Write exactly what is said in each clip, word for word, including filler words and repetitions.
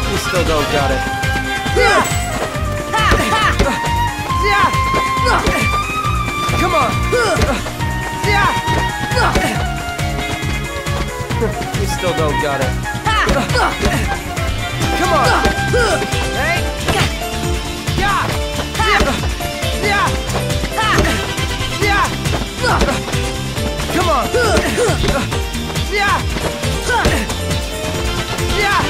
You still don't got it. Come on. You still don't got it. Come on. Hey. Yeah. Yeah. Come on. Yeah. Yeah.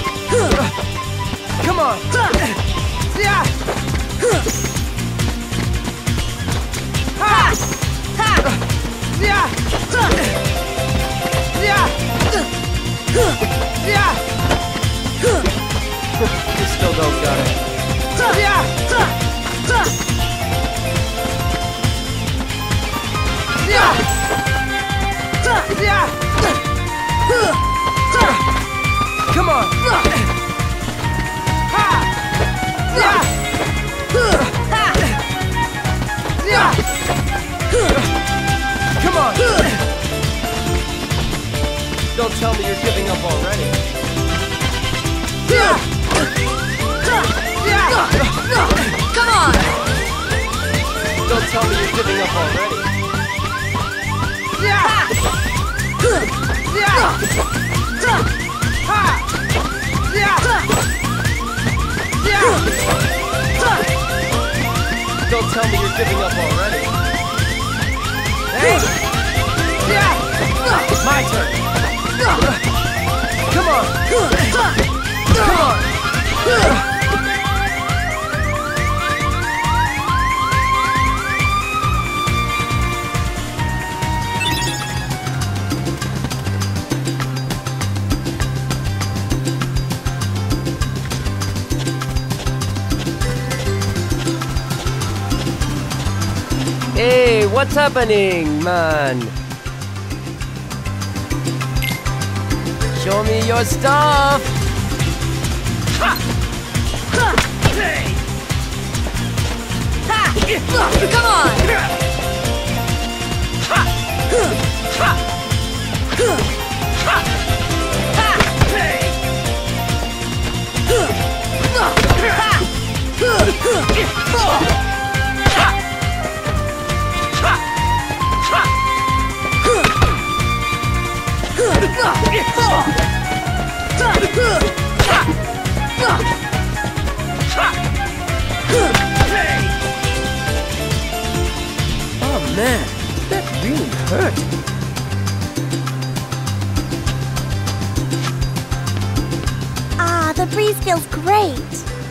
Come on. Yeah. Ha. Ha. Yeah. Yeah. Yeah. You still don't got it. Yeah. Yeah. Yeah. Come on. Ha. Yeah. Yeah. Come on. Don't tell me you're giving up already. Yeah. Yeah. Come on. Don't tell me you're giving up already. Yeah. Yeah. Ha. Yeah. Yeah. Don't tell me you're giving up already. Hey. Yeah. My turn. Come on. Come on. Hey, what's happening, man? Show me your stuff! Ha! Ha! Hey! Ha! Come on! Ha! Ha! Ha! Ha! Hey! Ha! Oh man, that really hurt. Ah, the breeze feels great.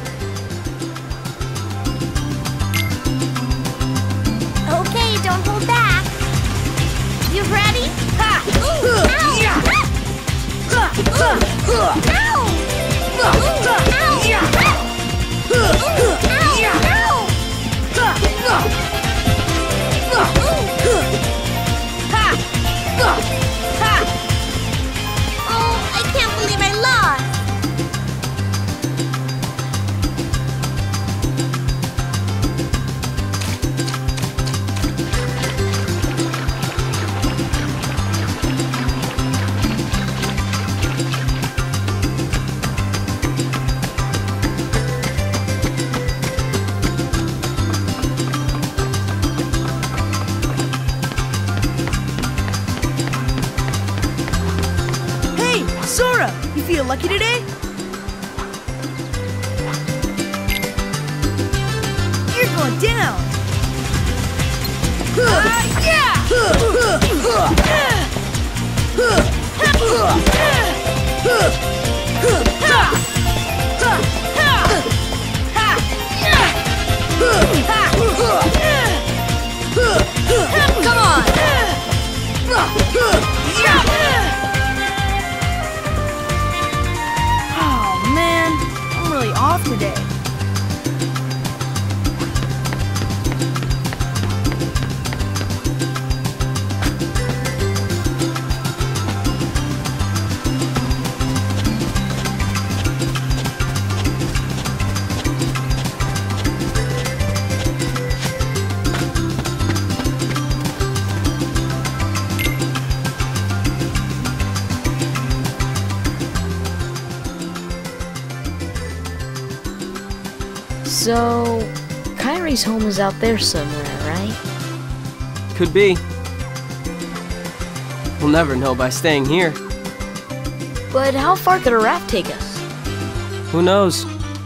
Okay, don't hold back. You ready? Ha! Ooh, ow! Yeah. Ow! Ow! Ow! Ow! Oh, I can't believe I lost. Sora, you feel lucky today? You're going down. Uh, yeah! Come on! Oh man, I'm really off today. So, Kyrie's home is out there somewhere, right? Could be. We'll never know by staying here. But how far could a raft take us? Who knows?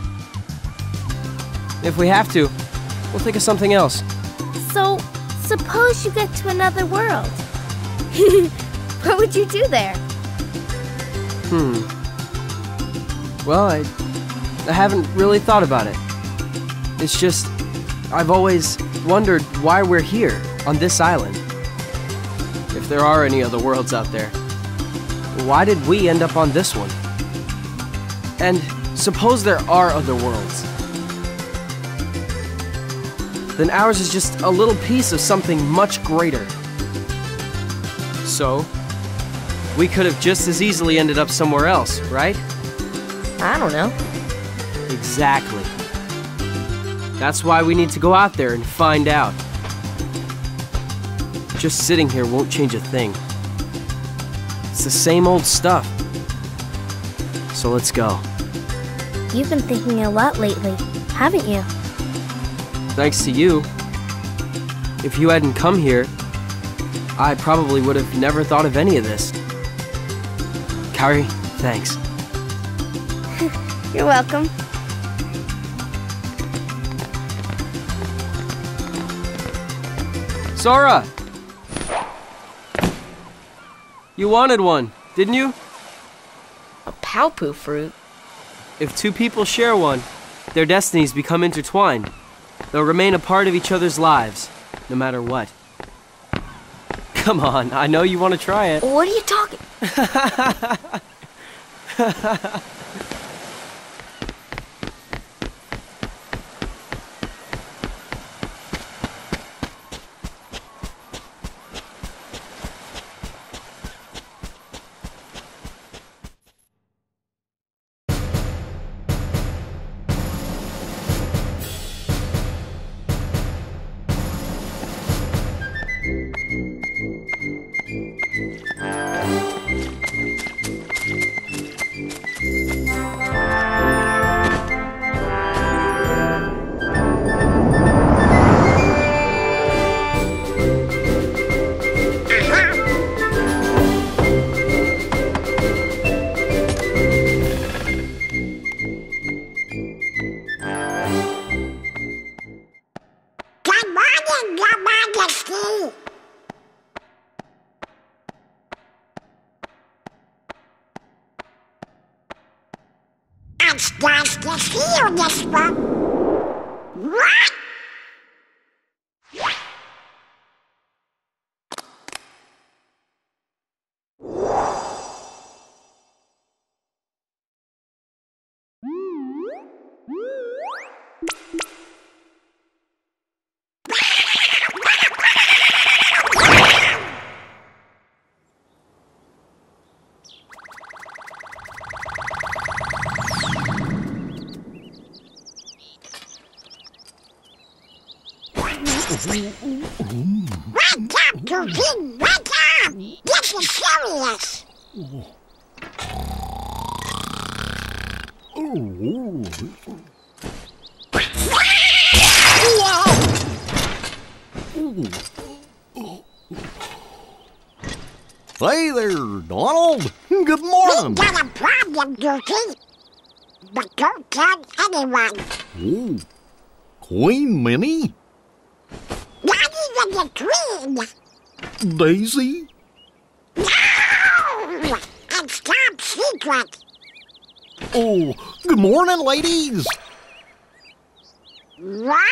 If we have to, we'll think of something else. So, suppose you get to another world. What would you do there? Hmm. Well, I... I haven't really thought about it. It's just... I've always wondered why we're here, on this island. If there are any other worlds out there. Why did we end up on this one? And suppose there are other worlds. Then ours is just a little piece of something much greater. So, we could have just as easily ended up somewhere else, right? I don't know. Exactly. That's why we need to go out there and find out. Just sitting here won't change a thing. It's the same old stuff. So let's go. You've been thinking a lot lately, haven't you? Thanks to you. If you hadn't come here, I probably would have never thought of any of this. Kairi, thanks. You're welcome. Sora! You wanted one, didn't you? A Paopu fruit? If two people share one, their destinies become intertwined. They'll remain a part of each other's lives, no matter what. Come on, I know you want to try it. What are you talking? It's nice to see you, this one. What? Wake up, Goofy! Wake up! This is serious! Hey there, Donald. Good morning. We got a problem, Goofy. But don't tell anyone. Oh, Queen Minnie? Not even the Queen. Daisy? No! It's top secret. Oh, good morning, ladies. What?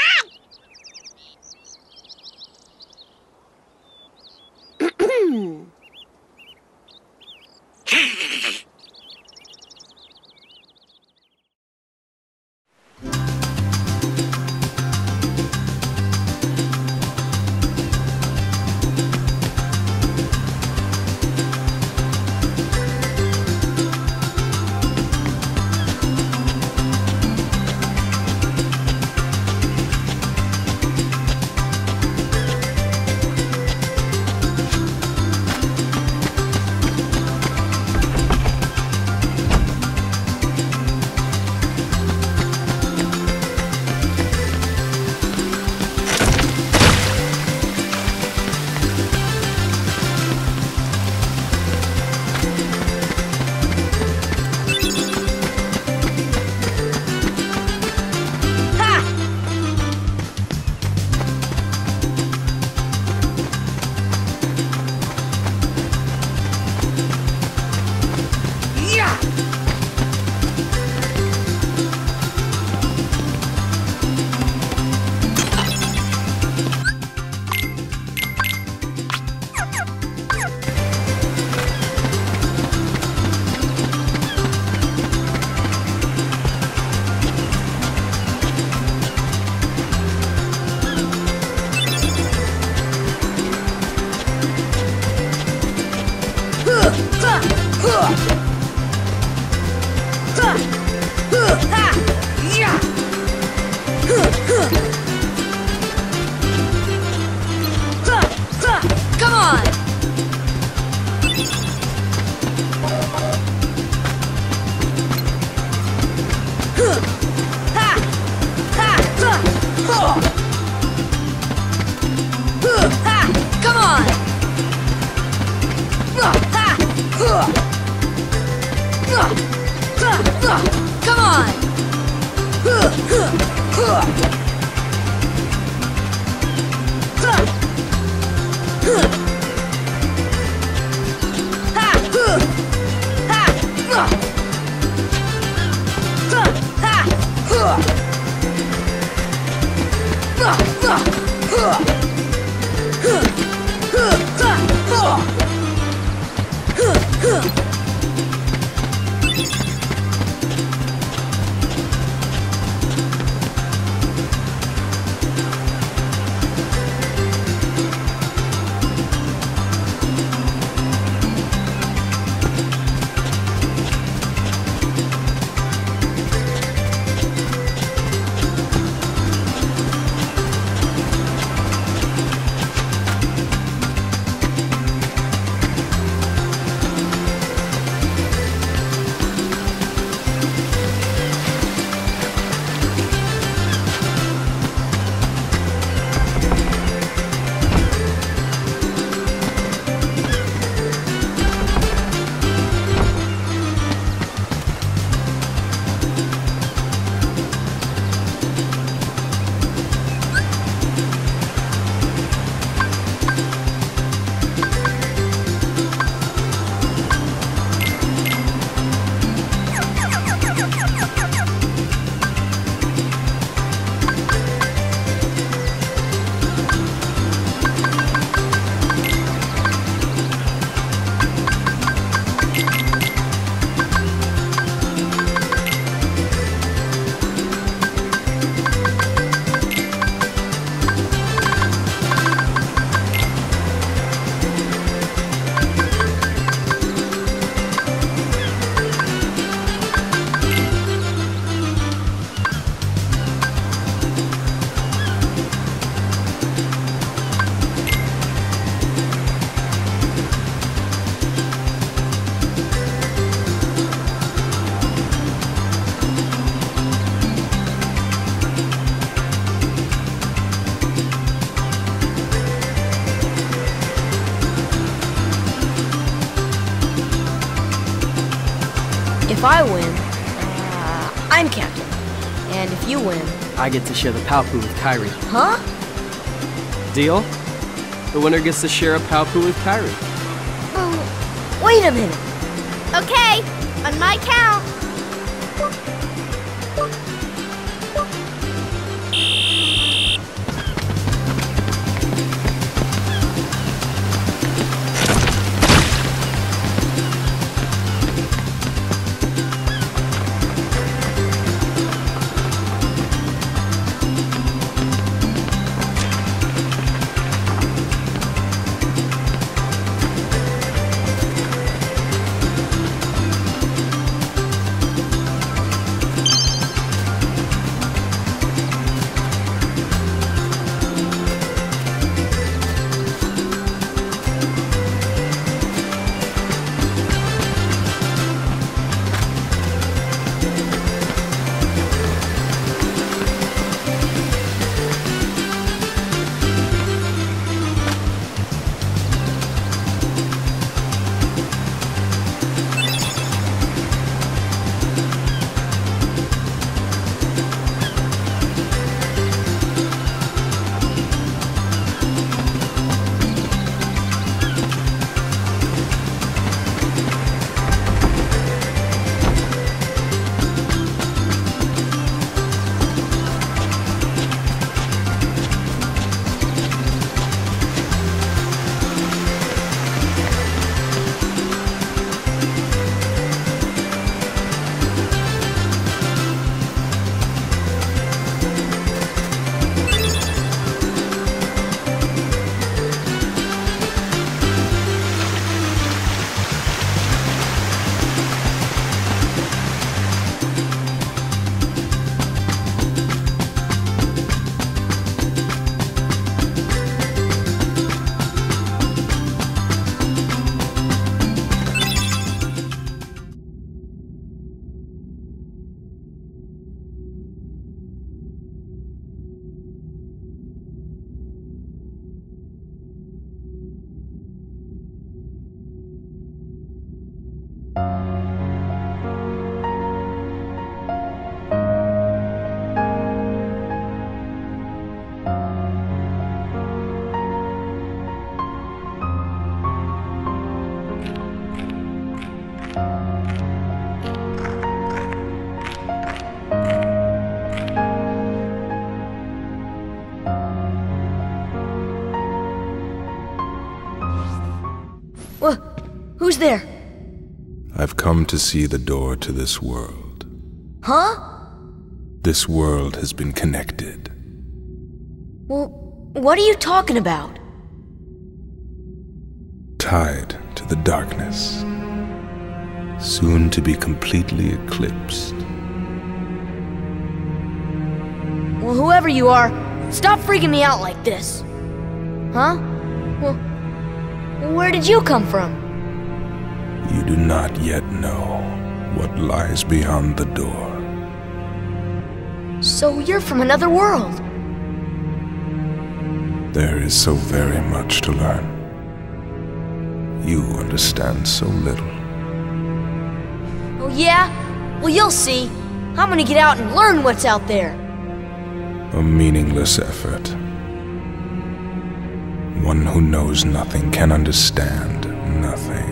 If I win, uh, I'm captain. And if you win... I get to share the Palpu with Kairi. Huh? Deal? The winner gets to share a Palpu with Kairi. Oh, wait a minute. Okay, on my count. Wha- Who's there? I've come to see the door to this world. Huh? This world has been connected. Well, what are you talking about? Tied to the darkness. Soon to be completely eclipsed. Well, whoever you are, stop freaking me out like this. Huh? Well, where did you come from? You do not yet know what lies beyond the door. So you're from another world. There is so very much to learn. You understand so little. Oh yeah? Well, you'll see. I'm gonna get out and learn what's out there. A meaningless effort. One who knows nothing can understand nothing.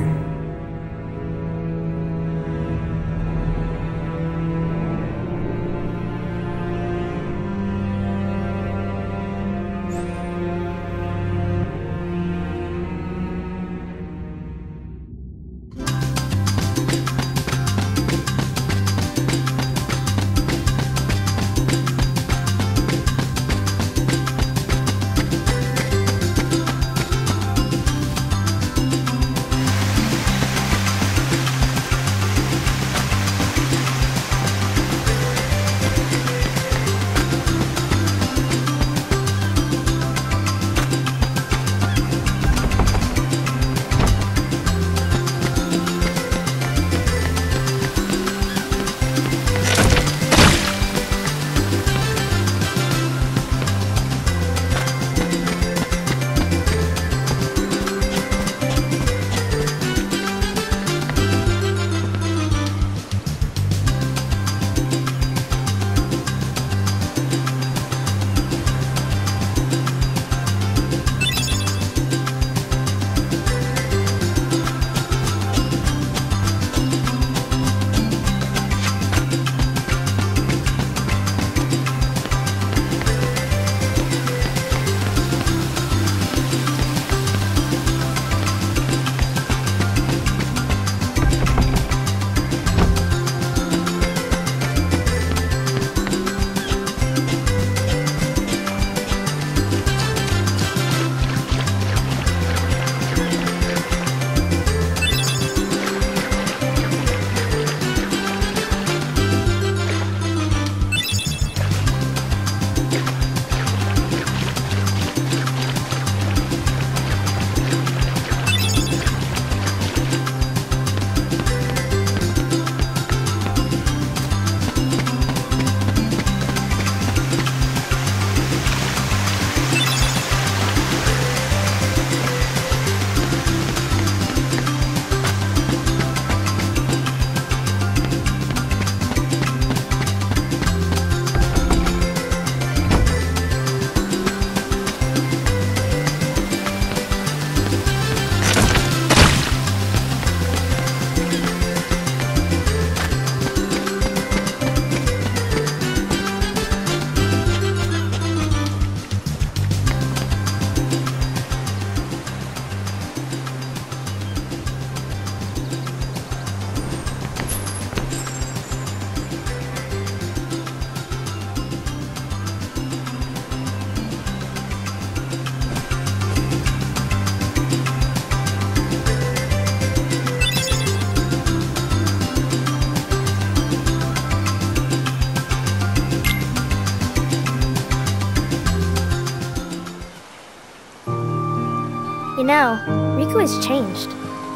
You know, Riku has changed.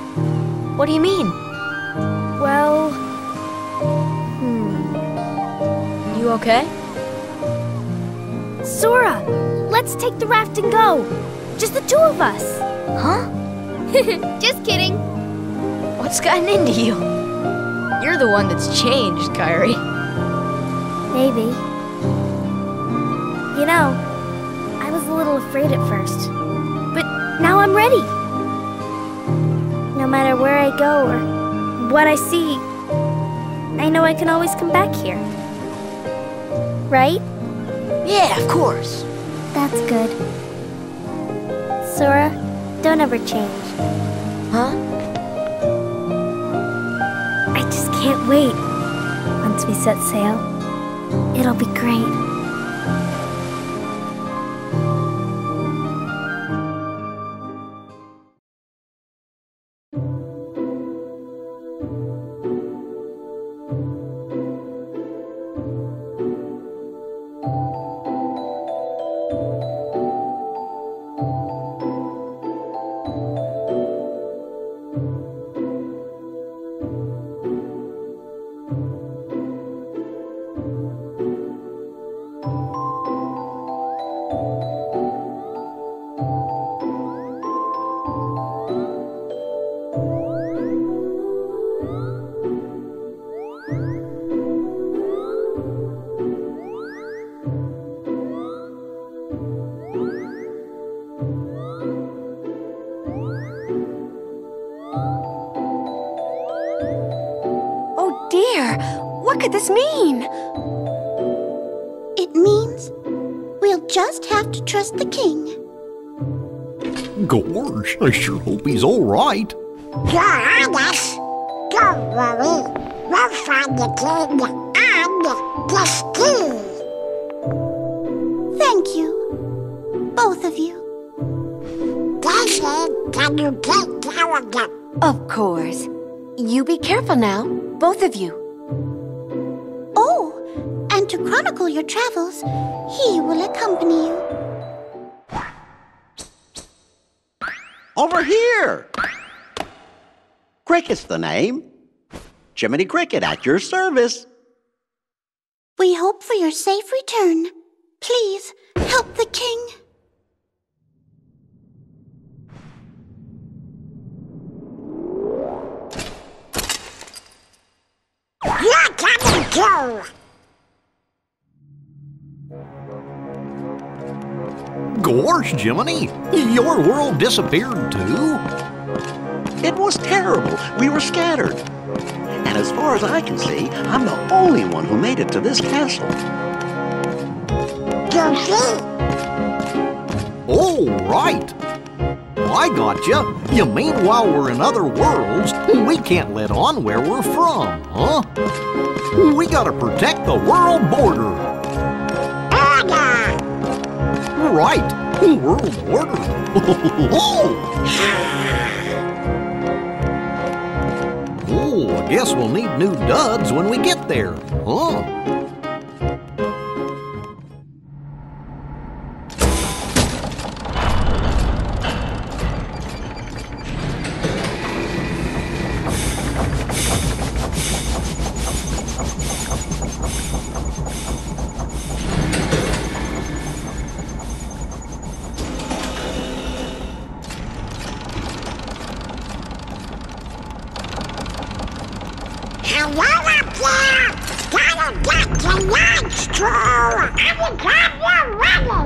What do you mean? Well... Hmm... You okay? Sora! Let's take the raft and go! Just the two of us! Huh? Just kidding! What's gotten into you? You're the one that's changed, Kairi. Maybe. You know, a little afraid at first, but now I'm ready. No matter where I go or what I see, I know I can always come back here. Right? Yeah, of course. That's good. Sora, don't ever change. Huh? I just can't wait. Once we set sail, it'll be great. What could this mean? It means we'll just have to trust the king. Gorge, I sure hope he's all right. You're on us. Don't worry. We'll find the king and the ski. Thank you. Both of you. Daisy, can you take care of them? Of course. You be careful now, both of you. Oh, and to chronicle your travels, he will accompany you. Over here! Cricket's the name. Jiminy Cricket at your service. We hope for your safe return. Please, help the king. You're coming too! Gorge, Jiminy, your world disappeared too? It was terrible. We were scattered. And as far as I can see, I'm the only one who made it to this castle. Goofy? Oh, right. I gotcha. You mean while we're in other worlds, we can't let on where we're from, huh? We gotta protect the world border. Order! Right, world order. Oh, I guess we'll need new duds when we get there, huh? Hello up there! Gotta get to lunch, True! I'm glad you're ready!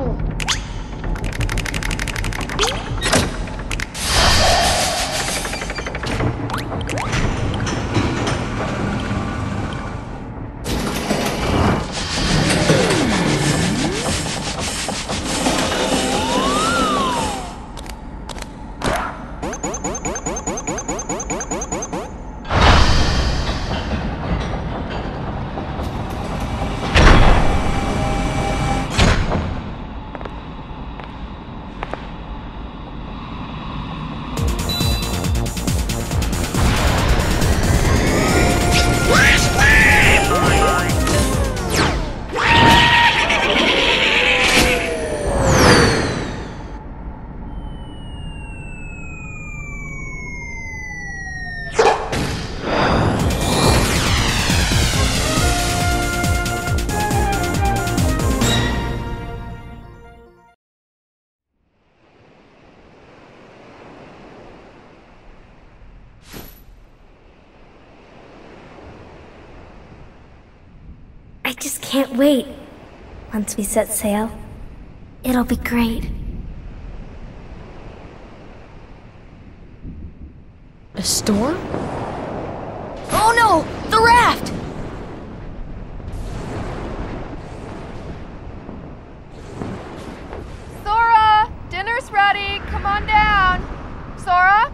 I just can't wait. Once we set sail, It'll be great. A storm? Oh no! The raft! Sora! Dinner's ready! Come on down! Sora?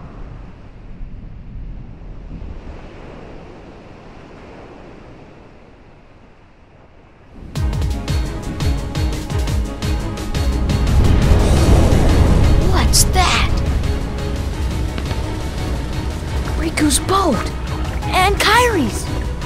What's that? Riku's boat! And Kairi's!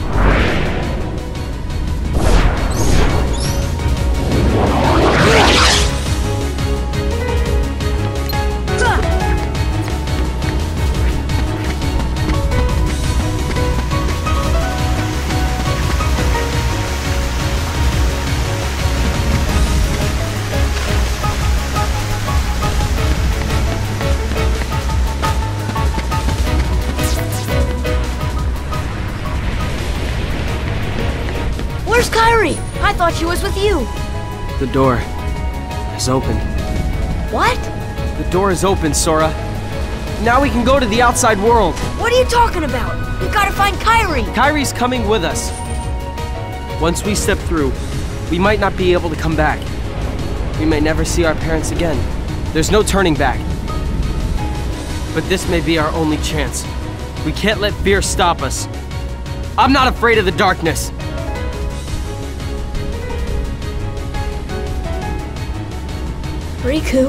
Where's Kairi? I thought she was with you. The door is open. What? The door is open, Sora. Now we can go to the outside world. What are you talking about? We gotta find Kairi. Kairi's coming with us. Once we step through, we might not be able to come back. We may never see our parents again. There's no turning back. But this may be our only chance. We can't let fear stop us. I'm not afraid of the darkness. Riku.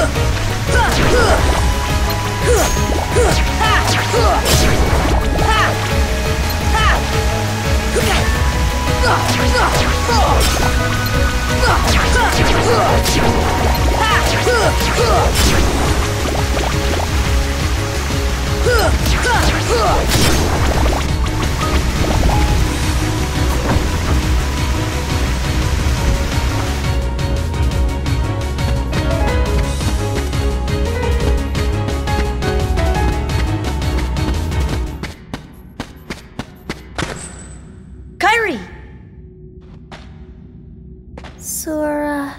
Ha! Kairi! Sora...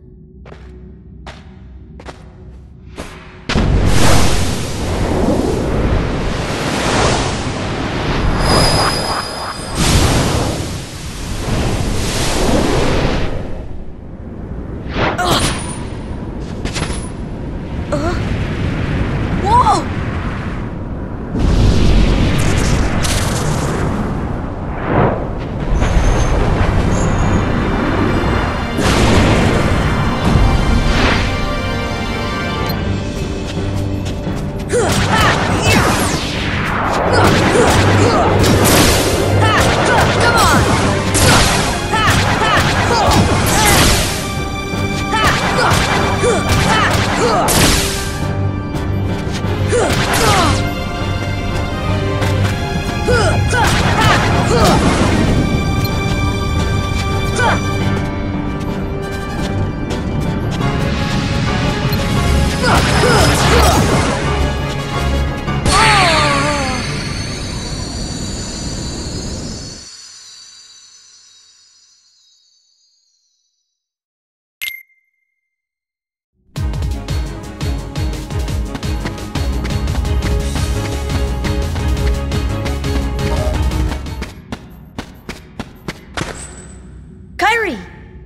Kairi!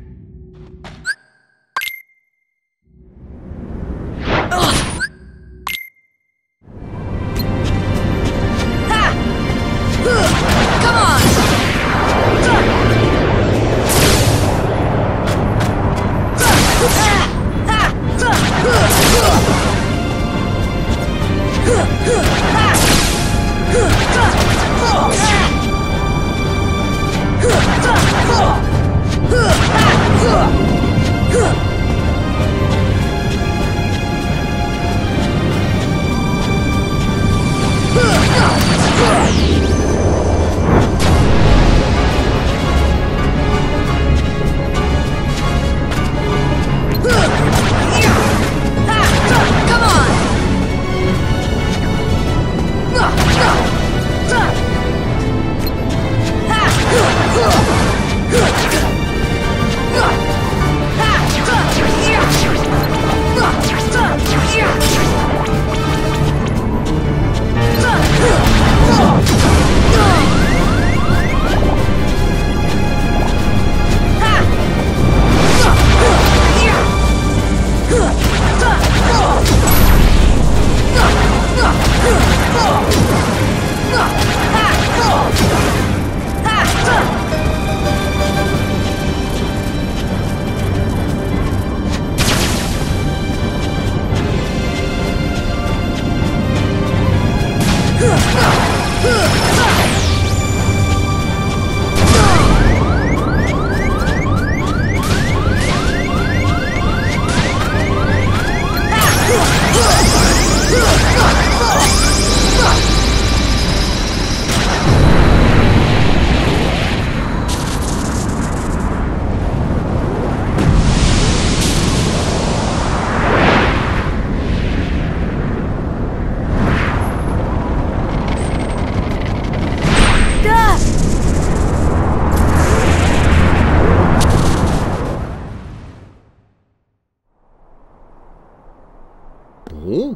Oh?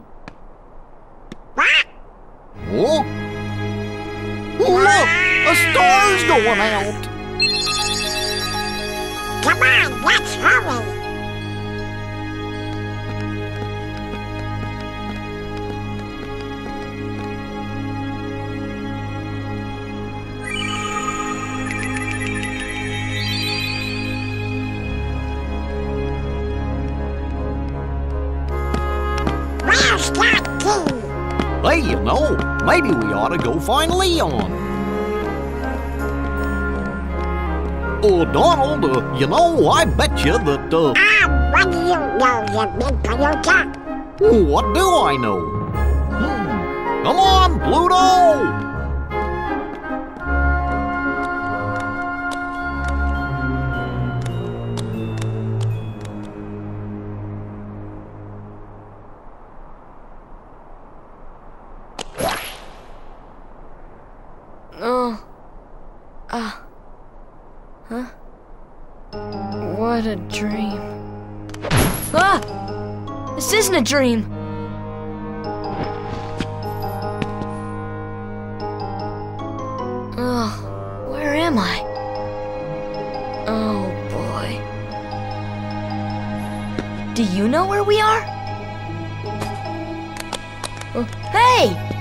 What? Oh? Look! A star's going out! Come on, let's hurry! Where's that key? Hey, you know, maybe we ought to go find Leon. Oh, Donald, uh, you know, I bet you that, uh... Ah, what do you know, you big Toyota? What do I know? Hmm. Come on, Pluto! Oh. Ah. What a dream. Ah! This isn't a dream! Ugh, where am I? Oh boy. Do you know where we are? Oh, hey!